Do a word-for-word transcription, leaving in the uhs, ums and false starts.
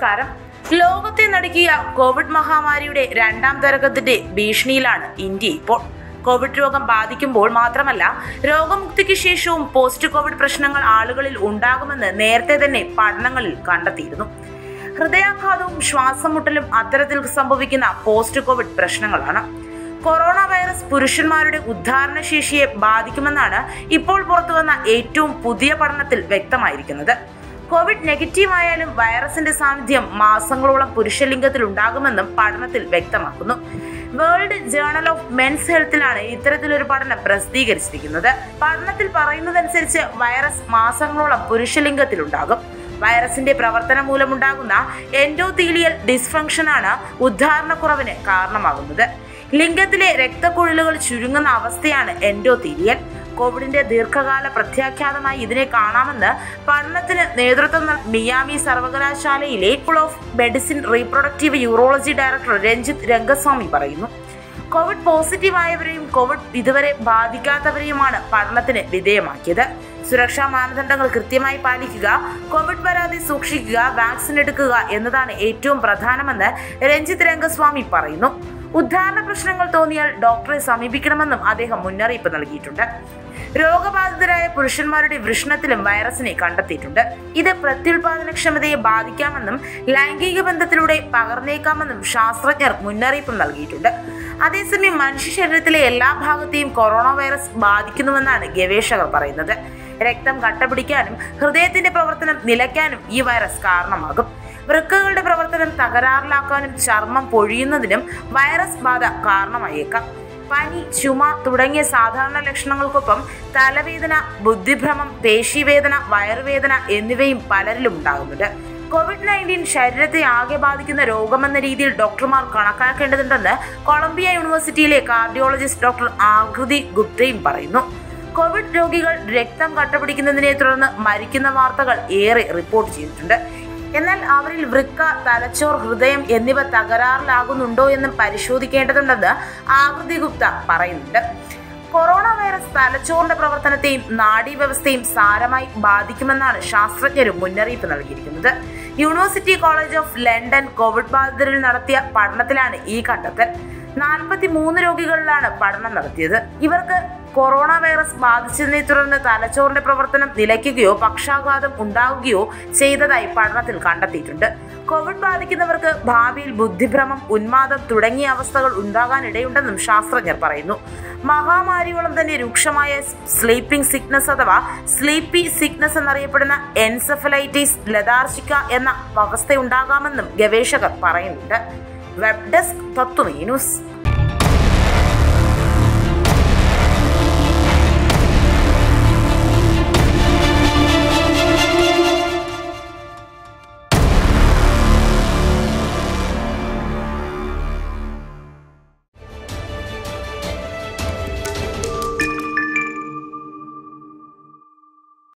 നമസ്കാരം. ലോകത്തെ നടുക്കിയ കോവിഡ് മഹാമാരിയുടെ രണ്ടാം തരംഗത്തിന്റെ ഭീഷണിയിലാണ് ഇന്ത്യ ഇപ്പോൾ. കോവിഡ് രോഗം ബാധിക്കുമ്പോൾ മാത്രമല്ല, രോഗമുക്തിക്ക് ശേഷവും പോസ്റ്റ് കോവിഡ് പ്രശ്നങ്ങൾ ആളുകളിൽ ഉണ്ടാകുമെന്ന് നേരത്തെ തന്നെ പഠനങ്ങളിൽ കണ്ടെത്തിയിരുന്നു. ഹൃദയാഘാതവും ശ്വാസം മുട്ടലും അത്തരത്തിൽ സംഭവിക്കുന്ന പോസ്റ്റ് കോവിഡ് പ്രശ്നങ്ങളാണ്. കൊറോണ വൈറസ് പുരുഷന്മാരുടെ ഉദ്ധാരണശേഷിയെ ബാധിക്കുമെന്നാണ് ഇപ്പോൾ പുറത്തുവന്ന ഏറ്റവും പുതിയ പഠനത്തിൽ വ്യക്തമായിരിക്കുന്നത്. കോവിഡ് നെഗറ്റീവ് ആയാലും വൈറസിന്റെ സാന്നിധ്യം മാസങ്ങളോളം പുരുഷലിംഗത്തിൽ ഉണ്ടാകുമെന്നും പഠനത്തിൽ വ്യക്തമാക്കുന്നു. വേൾഡ് ജേണൽ ഓഫ് മെൻസ് ഹെൽത്തിലാണ് ഇത്തരത്തിലൊരു പഠനം പ്രസിദ്ധീകരിച്ചിരിക്കുന്നത്. പഠനത്തിൽ പറയുന്നതനുസരിച്ച് വൈറസ് മാസങ്ങളോളം പുരുഷലിംഗത്തിൽ ഉണ്ടാകും. വൈറസിന്റെ പ്രവർത്തനം മൂലമുണ്ടാകുന്ന എൻഡോതീലിയൽ ഡിസ്ഫങ്ഷനാണ് ഉദ്ധാരണക്കുറവിന് കാരണമാകുന്നത്. ലിംഗത്തിലെ രക്തക്കുഴലുകൾ ചുരുങ്ങുന്ന അവസ്ഥയാണ് എൻഡോതീലിയൽ. കോവിഡിന്റെ ദീർഘകാല പ്രത്യാഘാതമായി ഇതിനെ കാണാമെന്ന് പഠനത്തിന് നേതൃത്വം നൽകിയ മിയാമി സർവകലാശാലയിലെ school of medicine reproductive urology director Ranjith Rangaswamy പറയുന്നു. കോവിഡ് പോസിറ്റീവ് ആയവരെയും കോവിഡ് ഇതുവരെ ബാധിക്കാത്തവരെയുമാണ് പഠനത്തിന് വിധേയമാക്കിയത്. സുരക്ഷാ മാനദണ്ഡങ്ങൾ കൃത്യമായി പാലിക്കുക, കോവിഡ് വരാതെ സൂക്ഷിക്കുക, വാക്സിൻ എടുക്കുക എന്നതാണ് ഏറ്റവും പ്രധാനമെന്ന് രഞ്ജിത്ത് രംഗസ്വാമി പറയുന്നു. ഉദ്ധാരണ പ്രശ്നങ്ങൾ തോന്നിയാൽ ഡോക്ടറെ സമീപിക്കണമെന്നും അദ്ദേഹം മുന്നറിയിപ്പ് നൽകിയിട്ടുണ്ട്. രോഗബാധിതരായ പുരുഷന്മാരുടെ വൃഷണത്തിലും വൈറസിനെ കണ്ടെത്തിയിട്ടുണ്ട്. ഇത് പ്രത്യുൽപാദനക്ഷമതയെ ബാധിക്കാമെന്നും ലൈംഗിക ബന്ധത്തിലൂടെ പകർന്നേക്കാമെന്നും ശാസ്ത്രജ്ഞർ മുന്നറിയിപ്പ് നൽകിയിട്ടുണ്ട്. അതേസമയം മനുഷ്യ ശരീരത്തിലെ എല്ലാ ഭാഗത്തെയും കൊറോണ വൈറസ് ബാധിക്കുന്നുവെന്നാണ് ഗവേഷകർ പറയുന്നത്. രക്തം കട്ടപിടിക്കാനും ഹൃദയത്തിന്റെ പ്രവർത്തനം നിലയ്ക്കാനും ഈ വൈറസ് കാരണമാകും. വൃക്കകളുടെ പ്രവർത്തനം തകരാറിലാക്കാനും ചർമ്മം പൊഴിയുന്നതിനും വൈറസ് ബാധ കാരണമായേക്കാം. പനി, ചുമ തുടങ്ങിയ സാധാരണ ലക്ഷണങ്ങൾക്കൊപ്പം തലവേദന, ബുദ്ധിഭ്രമം, പേശിവേദന, വയറുവേദന എന്നിവയും പലരിലും ഉണ്ടാകുന്നുണ്ട്. കോവിഡ് നയൻറ്റീൻ ശരീരത്തെ ആകെ ബാധിക്കുന്ന രോഗമെന്ന രീതിയിൽ ഡോക്ടർമാർ കണക്കാക്കേണ്ടതുണ്ടെന്ന് കൊളംബിയ യൂണിവേഴ്സിറ്റിയിലെ കാർഡിയോളജിസ്റ്റ് ഡോക്ടർ ആകൃതി ഗുപ്തയും പറയുന്നു. കോവിഡ് രോഗികൾ രക്തം കട്ടപിടിക്കുന്നതിനെ തുടർന്ന് മരിക്കുന്ന വാർത്തകൾ ഏറെ റിപ്പോർട്ട് ചെയ്തിട്ടുണ്ട്. എന്നാൽ അവരിൽ വൃക്ക, തലച്ചോർ, ഹൃദയം എന്നിവ തകരാറിലാകുന്നുണ്ടോ എന്ന് പരിശോധിക്കേണ്ടതുണ്ടെന്ന് ആകൃതി ഗുപ്ത പറയുന്നുണ്ട്. കൊറോണ വൈറസ് തലച്ചോറിന്റെ പ്രവർത്തനത്തെയും നാഡീവ്യവസ്ഥയും സാരമായി ബാധിക്കുമെന്നാണ് ശാസ്ത്രജ്ഞരും മുന്നറിയിപ്പ് നൽകിയിരിക്കുന്നത്. University College of London Covid ബാധിതരിൽ നടത്തിയ പഠനത്തിലാണ് ഈ കണ്ടെത്തൽ. നാൽപ്പത്തി മൂന്ന് രോഗികളിലാണ് പഠനം നടത്തിയത്. ഇവർക്ക് കൊറോണ വൈറസ് ബാധിച്ചതിനെ തുടർന്ന് തലച്ചോറിന്റെ പ്രവർത്തനം നിലയ്ക്കുകയോ പക്ഷാഘാതം ഉണ്ടാവുകയോ ചെയ്തതായി പഠനത്തിൽ കണ്ടെത്തിയിട്ടുണ്ട്. കോവിഡ് ബാധിക്കുന്നവർക്ക് ഭാവിയിൽ ബുദ്ധിഭ്രമം, ഉന്മാദം തുടങ്ങിയ അവസ്ഥകൾ ഉണ്ടാകാനിടയുണ്ടെന്നും ശാസ്ത്രജ്ഞർ പറയുന്നു. മഹാമാരിയോളം തന്നെ രൂക്ഷമായ സ്ലീപ്പിംഗ് സിക്നസ് അഥവാ സ്ലീപ്പി സിക്നസ് എന്നറിയപ്പെടുന്ന എൻസെഫലൈറ്റിസ് ലെഥാർജിക്ക എന്ന അവസ്ഥയുണ്ടാകാമെന്നും ഗവേഷകർ പറയുന്നുണ്ട്. Web desk Tatwame news.